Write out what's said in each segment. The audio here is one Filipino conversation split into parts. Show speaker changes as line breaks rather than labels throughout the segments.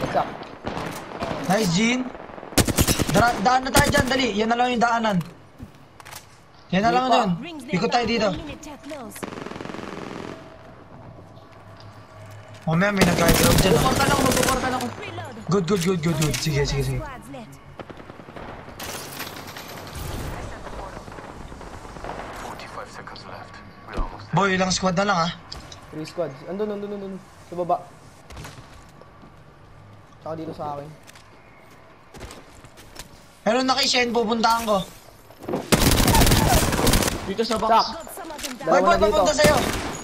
Sak.
Nice, Jean. Daan na tayo dyan, dali. Yan na lang yung daanan. Yan na lang yun. Ikot tayo dito. Mamaya may nag-high-ground dyan.
Magpuportal ako.
Good. Sige. Boy, ilang squad na lang ha.
3 squads. Andun. Sa baba. Tsaka dito sa akin.
Meron na kay Shen, pupuntahan ko.
Dito sa box.
Sak.
Boy,
Dalawa na dito.
papunta sa'yo.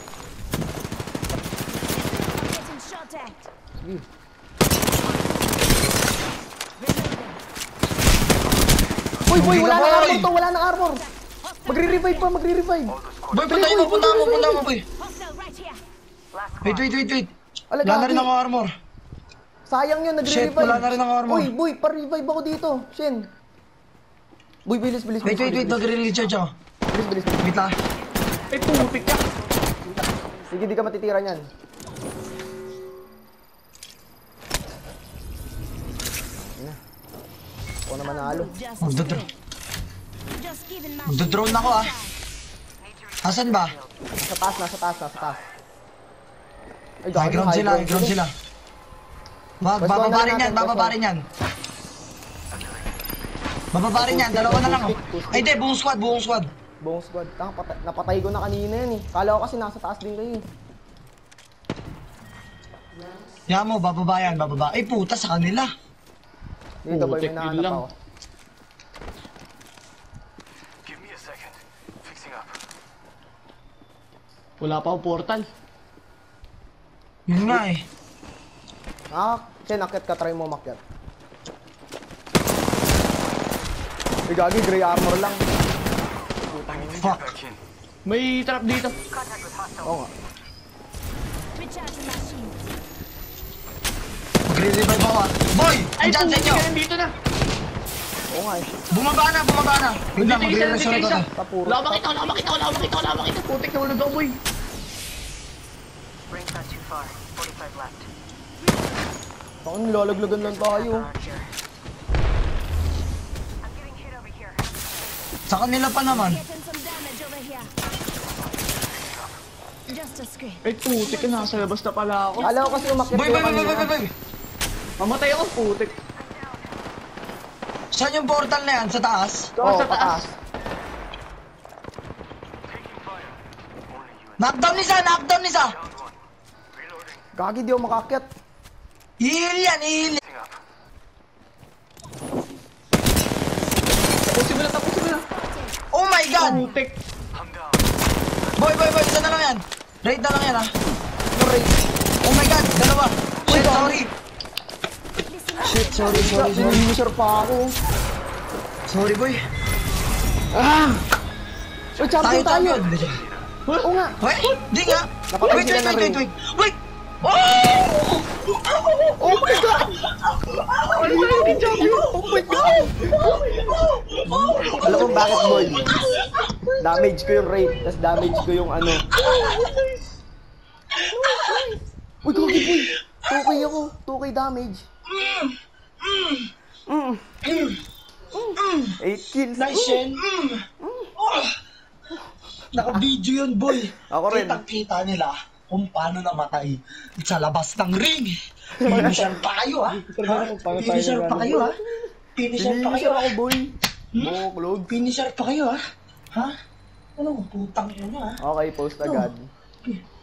Sige. Boy, wala na armor to, wala na armor. Magre-revive pa.
Boy, puntahan mo, boy. Wait.
Ala,
Wala na rin
gagi.
ako armor.
Sayang yun,
Shit,
nagre-revive.
wala na rin ako armor.
Uy, boy, pa-revive ako dito. Shen. Boy, bilis.
Wait, nagre-recharge ako.
Bilis.
Wait lang.
Ay, putik ka.
Sige, di ka matitira niyan. Ako na manalo.
Magdodrone ako ah. Asan ba?
Nasa taas.
High ground sila. Wag, bababa rin yan. Dalawa na lang oh. Ay hindi, buong squad.
Buong squad. Napatay ko na kanina yan eh. Kala ko kasi nasa taas din kayo eh.
Yan mo, bababa yan. Ay puta sa kanila.
Dito boy, may
Putik, yun
nahanap
lang.
ako.
Wala pa akong portal.
Yun nga eh.
Shen, akit ka, try mo makyat. Gagi, gray armor lang.
Fuck.
May trap dito.
Oo nga.
Magre-revive ako ah. Boy! Andyan sa inyo!
Dito na.
Oo nga eh.
Bumaba na! Yun lang, magre-resurrect ako.
Tapuro.
Wala ko makita. Putik na ulo daw, boy.
Ako nilalaglagan lang tayo.
Sa kanila pa naman.
Ay, putik ka. Nasa labas na pala ako.
Kala ko kasi umakyat
Boy!
kayo kanina.
Mamatay ako, putik.
Saan yung portal na yan? Sa taas?
Oo,
Sa taas.
Knockdown isa!
Gagi, di ako makakyat.
Ihil yan!
Tapusin mo na.
Oh my God!
Putik.
Boy! Isa na lang yan! Raid na lang yan ah! Oh my God! Dalawa! Shit, sorry! Shit, sorry.
Sinuser pa ako.
Sorry boy!
Uy, champion tayo.
Hindi
Oo nga.
Wait! Di nga!
Napatay
Wait!
sila ng raid.
Wait! Oh!
Oh my God! Ano ba yung champion? Oh my God! Alam mo bakit, boy? Damage ko yung raid, tas damage ko yung ano. Uy, gagi, boy! 2k ako. 2k damage. 8 kills.
Nice, Shen! Naka-video yun, boy!
Ako rin.
Kitang-kita nila kung paano namatay sa labas ng ring! Finisher pa kayo, ha? Finisher pa kayo, ha?
Finisher ako, boy. Buklog.
Finisher pa kayo, ha? Ha? Ano? Putang ina, ha?
Okay, post agad.